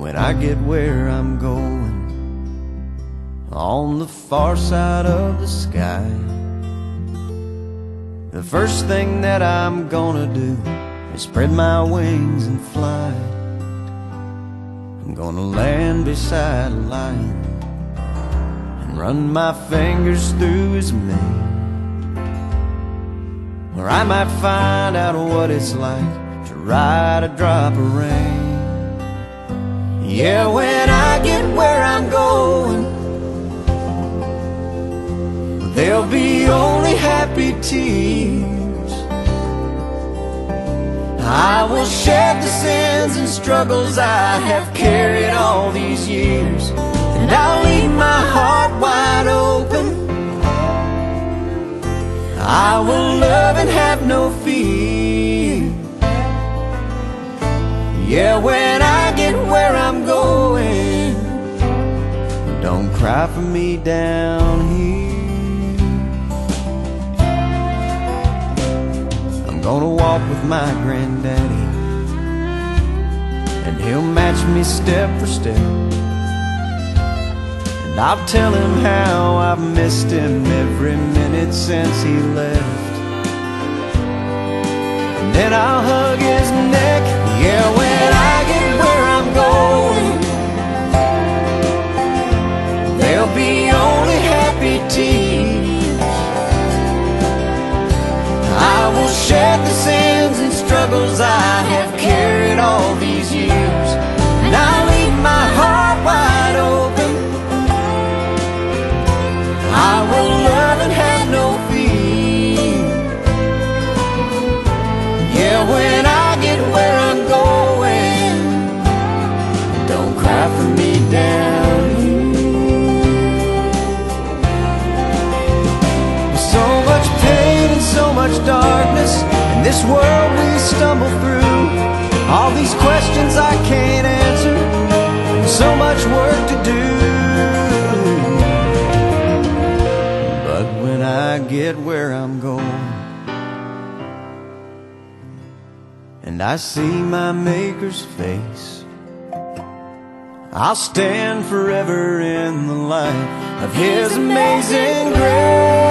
when I get where I'm going, on the far side of the sky, the first thing that I'm gonna do is spread my wings and fly. I'm gonna land beside a lion and run my fingers through his mane, where I might find out what it's like to ride a drop of rain. Yeah, when I get where I'm going, there'll be only happy tears. I will shed the sins and struggles I have carried all these years, and I'll leave my heart wide open. I will love and have no fear. Yeah, when I get where I'm going, don't cry for me down here. I'm gonna walk with my granddaddy, and he'll match me step for step, and I'll tell him how I've missed him every minute since he left. And then I'll hug his neck. Yeah, when I get where I'm going, there'll be only happy tears. I will shed the sins and struggles I have carried all these years, and I'll leave my heart wide open. I will love and have no fear. Yeah, when I get where I'm going, don't cry for me down here. With so much pain and so much darkness in this world we stumble through, all these questions I can't answer, and so much work to do. But when I get where I'm going, and I see my Maker's face, I'll stand forever in the light of His amazing grace.